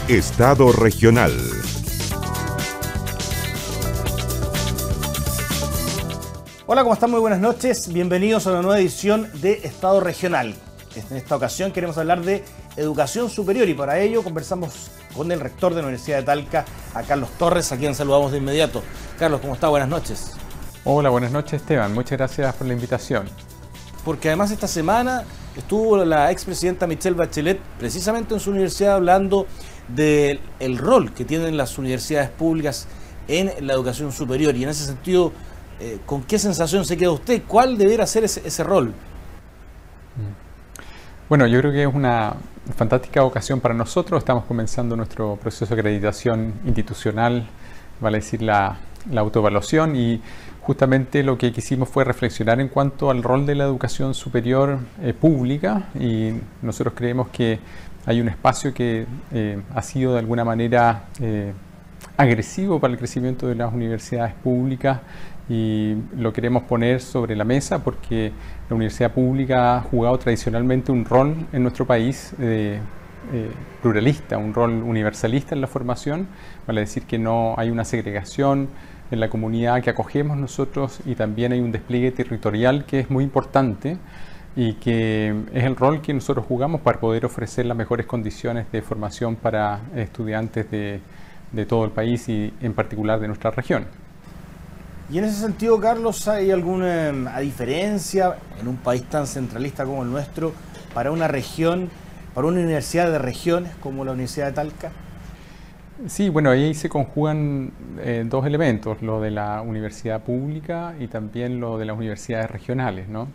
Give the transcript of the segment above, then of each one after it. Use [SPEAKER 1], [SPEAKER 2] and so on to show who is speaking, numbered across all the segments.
[SPEAKER 1] Estado Regional.
[SPEAKER 2] Hola, ¿cómo están? Muy buenas noches. Bienvenidos a una nueva edición de Estado Regional. En esta ocasión queremos hablar de educación superior y para ello conversamos con el rector de la Universidad de Talca, a Carlos Torres, a quien saludamos de inmediato. Carlos, ¿cómo está? Buenas noches.
[SPEAKER 3] Hola, buenas noches, Esteban. Muchas gracias por la invitación.
[SPEAKER 2] Porque además esta semana estuvo la expresidenta Michelle Bachelet precisamente en su universidad hablando del rol que tienen las universidades públicas en la educación superior. Y en ese sentido, ¿con qué sensación se queda usted? ¿Cuál debería ser ese rol?
[SPEAKER 3] Bueno, yo creo que es una fantástica ocasión para nosotros. Estamos comenzando nuestro proceso de acreditación institucional, vale decir la autoevaluación, y justamente lo que quisimos fue reflexionar en cuanto al rol de la educación superior pública, y nosotros creemos que hay un espacio que ha sido de alguna manera agresivo para el crecimiento de las universidades públicas, y lo queremos poner sobre la mesa porque la universidad pública ha jugado tradicionalmente un rol en nuestro país pluralista, un rol universalista en la formación, vale decir que no hay una segregación en la comunidad que acogemos nosotros, y también hay un despliegue territorial que es muy importante y que es el rol que nosotros jugamos para poder ofrecer las mejores condiciones de formación para estudiantes de todo el país y en particular de nuestra región.
[SPEAKER 2] Y en ese sentido, Carlos, ¿hay alguna diferencia en un país tan centralista como el nuestro para una región, para una universidad de regiones como la Universidad de Talca?
[SPEAKER 3] Sí, bueno, ahí se conjugan dos elementos, lo de la universidad pública y también lo de las universidades regionales, ¿no?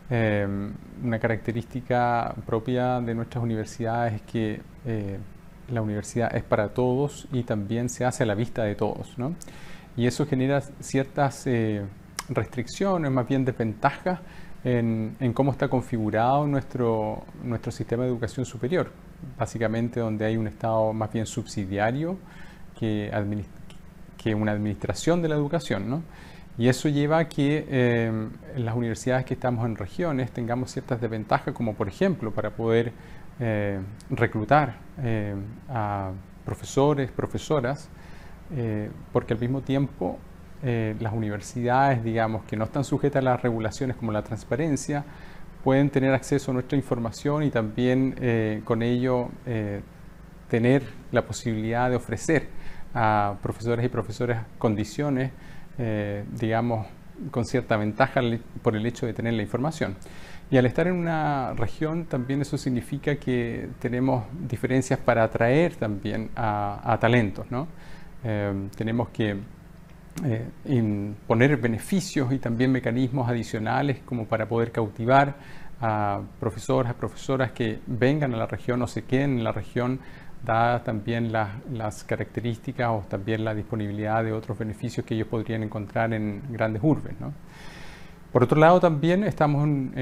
[SPEAKER 3] Una característica propia de nuestras universidades es que la universidad es para todos y también se hace a la vista de todos, ¿no? Y eso genera ciertas restricciones, más bien desventajas en cómo está configurado nuestro sistema de educación superior, básicamente donde hay un Estado más bien subsidiario que una administración de la educación, ¿no? Y eso lleva a que en las universidades que estamos en regiones tengamos ciertas desventajas, como por ejemplo para poder reclutar a profesores, profesoras, porque al mismo tiempo las universidades, digamos, que no están sujetas a las regulaciones como la transparencia, pueden tener acceso a nuestra información y también con ello tener la posibilidad de ofrecer a profesores y profesoras condiciones, digamos, con cierta ventaja por el hecho de tener la información. Y al estar en una región también eso significa que tenemos diferencias para atraer también a talentos, ¿no? Tenemos que imponer beneficios y también mecanismos adicionales como para poder cautivar a profesoras que vengan a la región o se queden en la región, dadas también las características o también la disponibilidad de otros beneficios que ellos podrían encontrar en grandes urbes, ¿no? Por otro lado, también estamos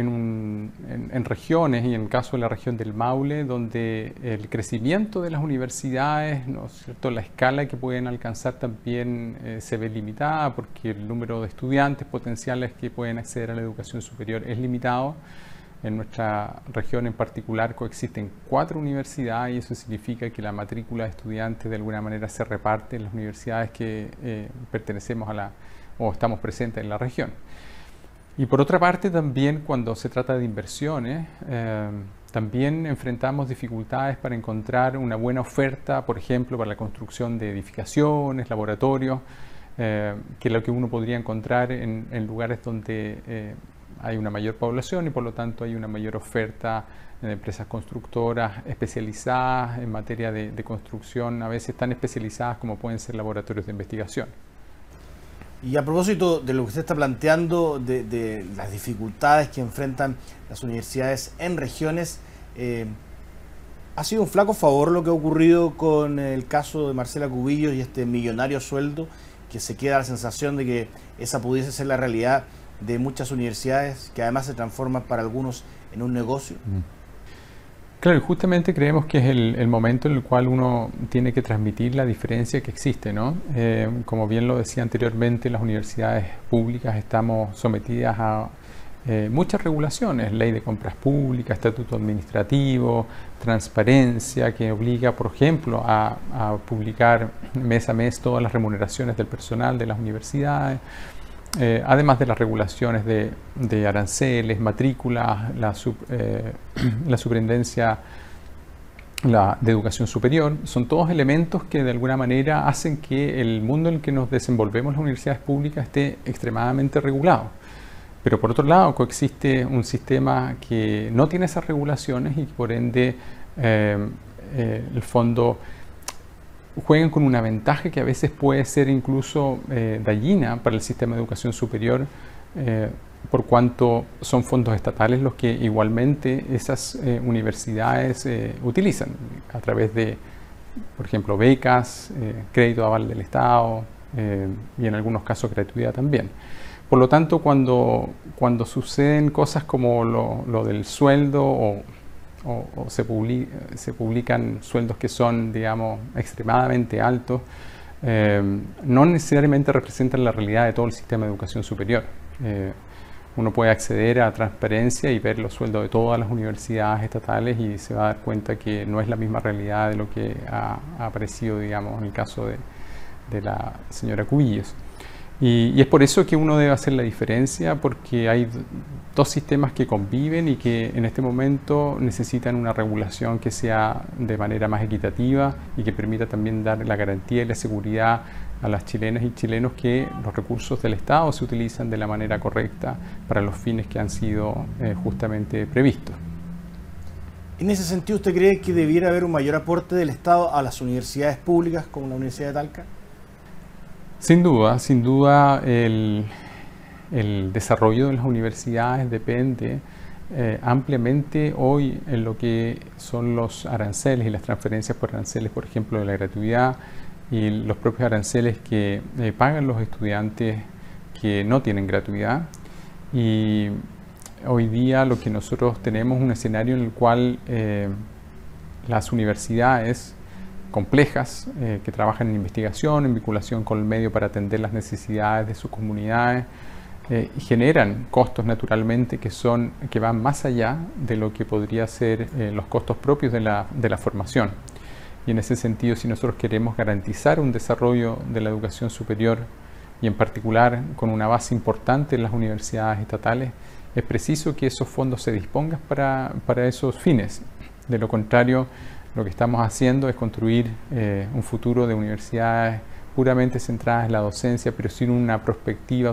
[SPEAKER 3] en regiones, y en el caso de la región del Maule, donde el crecimiento de las universidades, ¿no es cierto?, la escala que pueden alcanzar también se ve limitada, porque el número de estudiantes potenciales que pueden acceder a la educación superior es limitado. En nuestra región en particular coexisten 4 universidades, y eso significa que la matrícula de estudiantes de alguna manera se reparte en las universidades que pertenecemos o estamos presentes en la región. Y por otra parte también cuando se trata de inversiones, también enfrentamos dificultades para encontrar una buena oferta, por ejemplo, para la construcción de edificaciones, laboratorios, que es lo que uno podría encontrar en lugares donde hay una mayor población y por lo tanto hay una mayor oferta de empresas constructoras especializadas en materia de construcción, a veces tan especializadas como pueden ser laboratorios de investigación.
[SPEAKER 2] Y a propósito de lo que usted está planteando, de las dificultades que enfrentan las universidades en regiones, ¿ha sido un flaco favor lo que ha ocurrido con el caso de Marcela Cubillos y este millonario sueldo, que se queda la sensación de que esa pudiese ser la realidad de muchas universidades, que además se transforman para algunos en un negocio?
[SPEAKER 3] Claro, justamente creemos que es el momento en el cual uno tiene que transmitir la diferencia que existe, ¿no? Como bien lo decía anteriormente, las universidades públicas estamos sometidas a muchas regulaciones, ley de compras públicas, estatuto administrativo, transparencia, que obliga, por ejemplo, a publicar mes a mes todas las remuneraciones del personal de las universidades, además de las regulaciones de aranceles, matrículas, la superintendencia de educación superior. Son todos elementos que de alguna manera hacen que el mundo en el que nos desenvolvemos las universidades públicas esté extremadamente regulado. Pero por otro lado coexiste un sistema que no tiene esas regulaciones y que por ende el fondo juegan con una ventaja que a veces puede ser incluso dañina para el sistema de educación superior, por cuanto son fondos estatales los que igualmente esas universidades utilizan a través de, por ejemplo, becas, crédito de aval del Estado y en algunos casos gratuidad también. Por lo tanto, cuando suceden cosas como lo del sueldo o se publican sueldos que son, digamos, extremadamente altos, no necesariamente representan la realidad de todo el sistema de educación superior. Uno puede acceder a transparencia y ver los sueldos de todas las universidades estatales y se va a dar cuenta que no es la misma realidad de lo que ha aparecido, digamos, en el caso de la señora Cubillos. Y es por eso que uno debe hacer la diferencia, porque hay dos sistemas que conviven y que en este momento necesitan una regulación que sea de manera más equitativa y que permita también dar la garantía y la seguridad a las chilenas y chilenos que los recursos del Estado se utilizan de la manera correcta para los fines que han sido justamente previstos.
[SPEAKER 2] En ese sentido, ¿usted cree que debiera haber un mayor aporte del Estado a las universidades públicas como la Universidad de Talca?
[SPEAKER 3] Sin duda el desarrollo de las universidades depende ampliamente hoy en lo que son los aranceles y las transferencias por aranceles, por ejemplo, de la gratuidad y los propios aranceles que pagan los estudiantes que no tienen gratuidad. Y hoy día lo que nosotros tenemos es un escenario en el cual las universidades complejas que trabajan en investigación, en vinculación con el medio para atender las necesidades de sus comunidades, y generan costos naturalmente que van más allá de lo que podría ser los costos propios de la formación. Y en ese sentido, si nosotros queremos garantizar un desarrollo de la educación superior y en particular con una base importante en las universidades estatales, es preciso que esos fondos se dispongan para esos fines. De lo contrario, lo que estamos haciendo es construir un futuro de universidades puramente centradas en la docencia, pero sin una perspectiva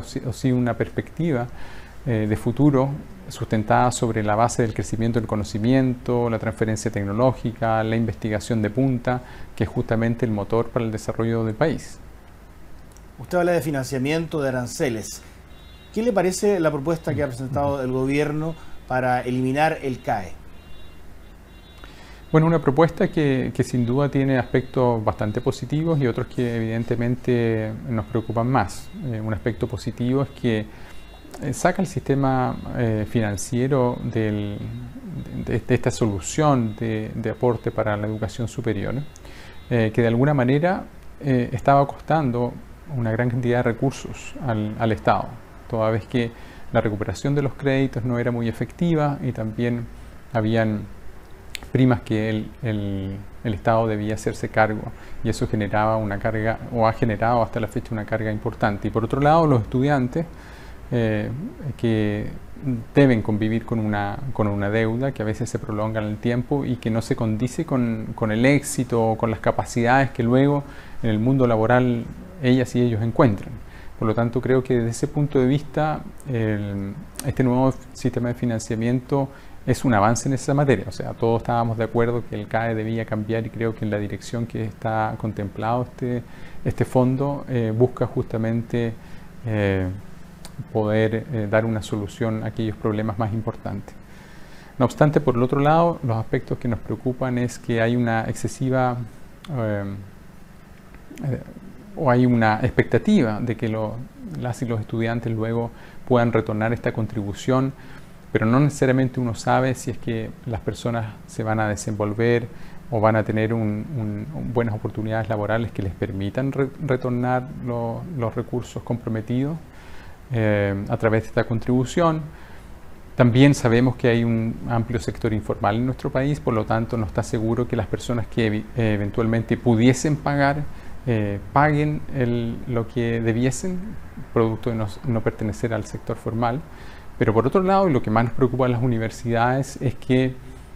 [SPEAKER 3] de futuro sustentada sobre la base del crecimiento del conocimiento, la transferencia tecnológica, la investigación de punta, que es justamente el motor para el desarrollo del país.
[SPEAKER 2] Usted habla de financiamiento, de aranceles. ¿Qué le parece la propuesta que ha presentado el gobierno para eliminar el CAE?
[SPEAKER 3] Bueno, una propuesta que sin duda tiene aspectos bastante positivos y otros que evidentemente nos preocupan más. Un aspecto positivo es que saca el sistema financiero de esta solución de aporte para la educación superior, que de alguna manera estaba costando una gran cantidad de recursos al Estado, toda vez que la recuperación de los créditos no era muy efectiva y también habían primas que el Estado debía hacerse cargo, y eso generaba una carga, o ha generado hasta la fecha una carga importante. Y por otro lado, los estudiantes que deben convivir con una deuda que a veces se prolonga en el tiempo y que no se condice con el éxito o con las capacidades que luego en el mundo laboral ellas y ellos encuentran. Por lo tanto, creo que desde ese punto de vista este nuevo sistema de financiamiento es un avance en esa materia. O sea, todos estábamos de acuerdo que el CAE debía cambiar y creo que en la dirección que está contemplado este fondo busca justamente poder dar una solución a aquellos problemas más importantes. No obstante, por el otro lado, los aspectos que nos preocupan es que hay una excesiva o hay una expectativa de que las y los estudiantes luego puedan retornar esta contribución, pero no necesariamente uno sabe si es que las personas se van a desenvolver o van a tener buenas oportunidades laborales que les permitan retornar los recursos comprometidos a través de esta contribución. También sabemos que hay un amplio sector informal en nuestro país, por lo tanto no está seguro que las personas que eventualmente pudiesen pagar, paguen lo que debiesen, producto de no pertenecer al sector formal. Pero por otro lado, y lo que más nos preocupa a las universidades es que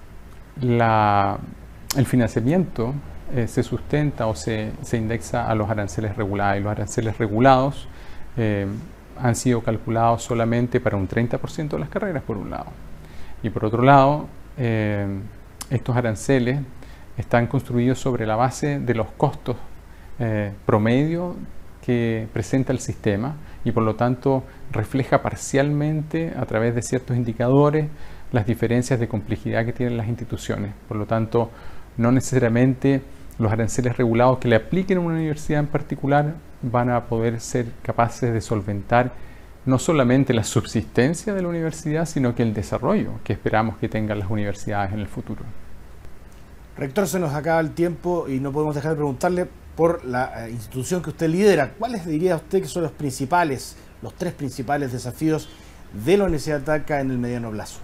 [SPEAKER 3] el financiamiento se sustenta o se indexa a los aranceles regulados, y los aranceles regulados han sido calculados solamente para un 30% de las carreras, por un lado. Y por otro lado, estos aranceles están construidos sobre la base de los costos promedio que presenta el sistema, y por lo tanto refleja parcialmente a través de ciertos indicadores las diferencias de complejidad que tienen las instituciones. Por lo tanto, no necesariamente los aranceles regulados que le apliquen a una universidad en particular van a poder ser capaces de solventar no solamente la subsistencia de la universidad, sino que el desarrollo que esperamos que tengan las universidades en el futuro.
[SPEAKER 2] Rector, se nos acaba el tiempo y no podemos dejar de preguntarle por la institución que usted lidera. ¿Cuáles diría usted que son los tres principales desafíos de la Universidad de Talca en el mediano plazo?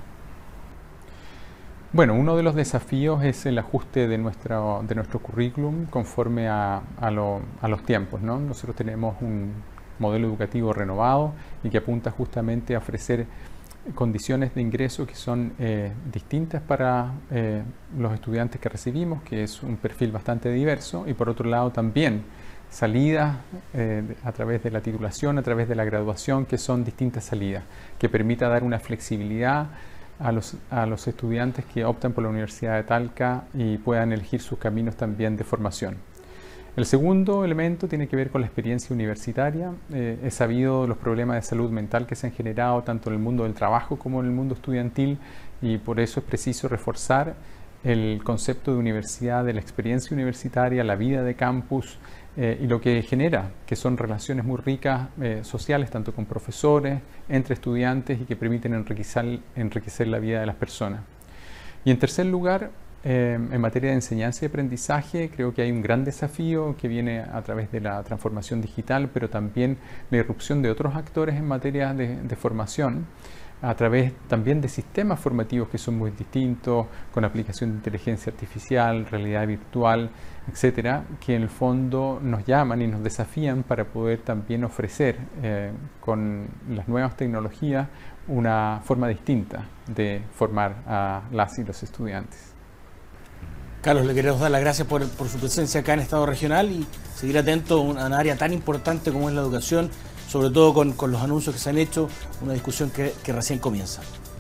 [SPEAKER 3] Bueno, uno de los desafíos es el ajuste de nuestro currículum conforme a los tiempos, ¿no? Nosotros tenemos un modelo educativo renovado y que apunta justamente a ofrecer condiciones de ingreso que son distintas para los estudiantes que recibimos, que es un perfil bastante diverso, y por otro lado también salidas a través de la titulación, a través de la graduación, que son distintas salidas, que permita dar una flexibilidad a los estudiantes que optan por la Universidad de Talca y puedan elegir sus caminos también de formación. El segundo elemento tiene que ver con la experiencia universitaria. He sabido los problemas de salud mental que se han generado tanto en el mundo del trabajo como en el mundo estudiantil, y por eso es preciso reforzar el concepto de universidad, de la experiencia universitaria, la vida de campus y lo que genera, que son relaciones muy ricas sociales, tanto con profesores, entre estudiantes, y que permiten enriquecer la vida de las personas. Y en tercer lugar, en materia de enseñanza y aprendizaje, creo que hay un gran desafío que viene a través de la transformación digital, pero también la irrupción de otros actores en materia de formación, a través también de sistemas formativos que son muy distintos, con aplicación de inteligencia artificial, realidad virtual, etcétera, que en el fondo nos llaman y nos desafían para poder también ofrecer con las nuevas tecnologías una forma distinta de formar a las y los estudiantes.
[SPEAKER 2] Carlos, le queremos dar las gracias por su presencia acá en Estado Regional y seguir atento a un área tan importante como es la educación, sobre todo con los anuncios que se han hecho, una discusión que recién comienza.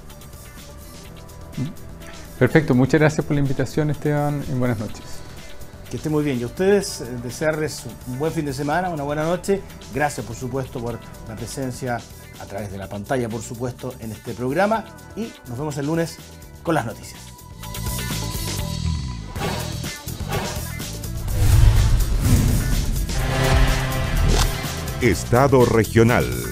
[SPEAKER 3] Perfecto, muchas gracias por la invitación, Esteban, y buenas noches.
[SPEAKER 2] Que esté muy bien. Y a ustedes, desearles un buen fin de semana, una buena noche. Gracias, por supuesto, por la presencia a través de la pantalla, por supuesto, en este programa. Y nos vemos el lunes con las noticias.
[SPEAKER 1] Estado Regional.